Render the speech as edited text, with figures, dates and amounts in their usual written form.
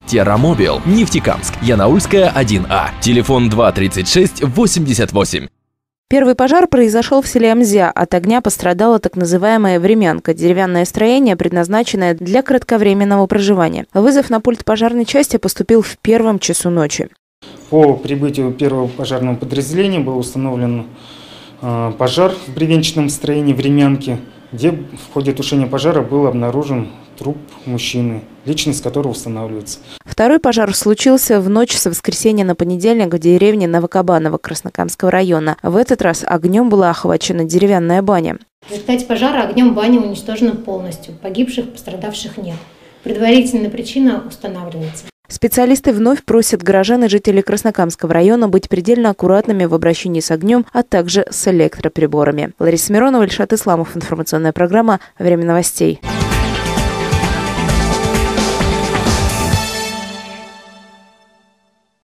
Террамобил, Нефтекамск, Янаульская, 1А. Телефон 236 88. Первый пожар произошел в селе Амзя. От огня пострадала так называемая времянка – деревянное строение, предназначенное для кратковременного проживания. Вызов на пульт пожарной части поступил в первом часу ночи. По прибытию первого пожарного подразделения был установлен пожар в бревенчатом строении времянки, где в ходе тушения пожара был обнаружен труп мужчины, личность которого устанавливается. Второй пожар случился в ночь с воскресенья на понедельник в деревне Новокабаново Краснокамского района. В этот раз огнем была охвачена деревянная баня. В результате пожара огнем баня уничтожена полностью. Погибших, пострадавших нет. Предварительная причина устанавливается. Специалисты вновь просят горожан и жителей Краснокамского района быть предельно аккуратными в обращении с огнем, а также с электроприборами. Лариса Миронова, Ильшат Исламов. Информационная программа «Время новостей».